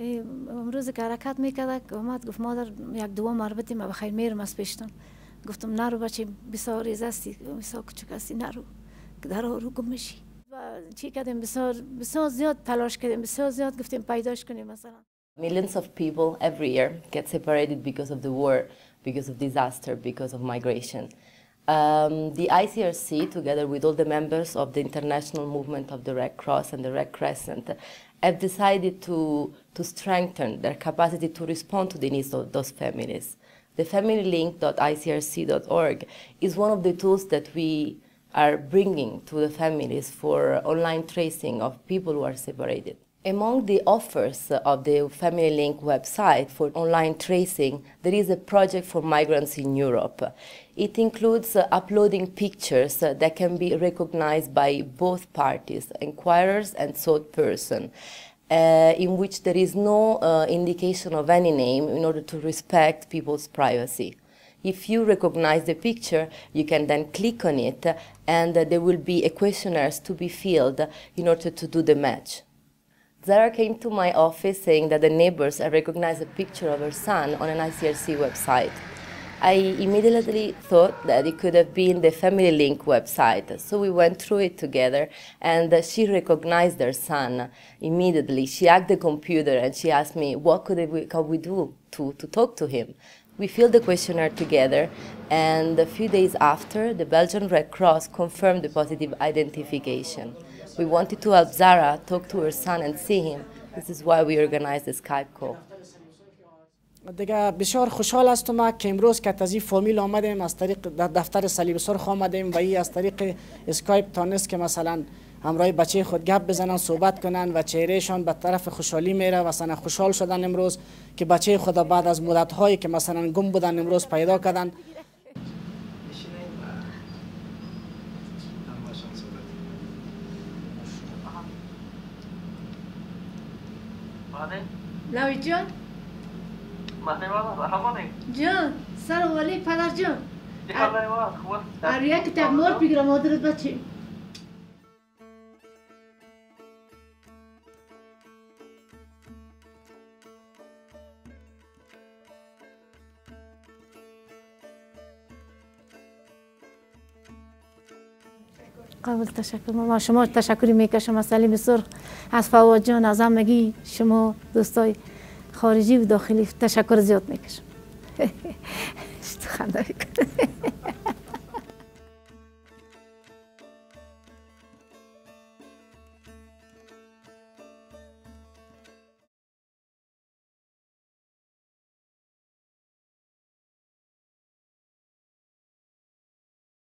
امروز که حرکت میکرد اومد گفت مادر یک دو مربوطی ما بخیر میرم از پیشتون. گفتم نرو بچه بسیار ریزستی بسیار کوچک هستی نرو که در رو گم میشی. و چی کردیم بسیار زیاد تلاش کردیم بسیار زیاد گفتیم پیداش کنیم مثلا. Millions of people every year get separated because of the war, because of disaster, because of migration. The ICRC, together with all the members of the international movement of the Red Cross and the Red Crescent, have decided to strengthen their capacity to respond to the needs of those families. The familylink.icrc.org is one of the tools that we are bringing to the families for online tracing of people who are separated. Among the offers of the Family Link website for online tracing, there is a project for migrants in Europe. It includes uploading pictures that can be recognized by both parties, inquirers and sought person, in which there is no indication of any name in order to respect people's privacy. If you recognize the picture, you can then click on it, and there will be a questionnaire to be filled in order to do the match. Zara came to my office saying that the neighbors had recognized a picture of her son on an ICRC website. I immediately thought that it could have been the Family Link website, so we went through it together, and she recognized her son immediately. She hacked the computer and she asked me, what could we do to talk to him? We filled the questionnaire together, and a few days after, the Belgian Red Cross confirmed the positive identification. We wanted to help Zara talk to her son and see him. This is why we organized the Skype call. دیگه بسیار خوشحال هستم که امروز که از این فامیل آمدیم از طریق دفتر صلیب سرخ آمدیم و این از طریق اسکایپ تانست که مثلا همراه بچه خود گپ بزنن صحبت کنن و چهرهشان به طرف خوشحالی میره و مثلا خوشحال شدن امروز که بچه خود بعد از مدت هایی که مثلا گم بودن امروز پیدا کردن. لاوی جان جان سر ولی پدر جان آریا کتاب مور بگیرم مادرت بچه قابل تشکر ما شما تشکری میکشم از سلیم سرخ از فواد جان از همگی شما دوستای خارجی و داخلی تشکر زیاد میکشم. خنده میکنه.